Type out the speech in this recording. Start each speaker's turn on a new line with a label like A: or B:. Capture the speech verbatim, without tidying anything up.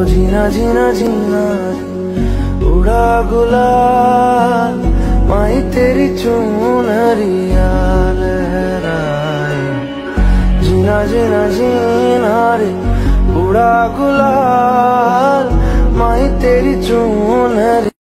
A: जीना जीना जीना रे उड़ा गुलाल माही तेरी चुनरिया लहराए। जीना जीना जीना रे उड़ा गुलाल माही तेरी चुन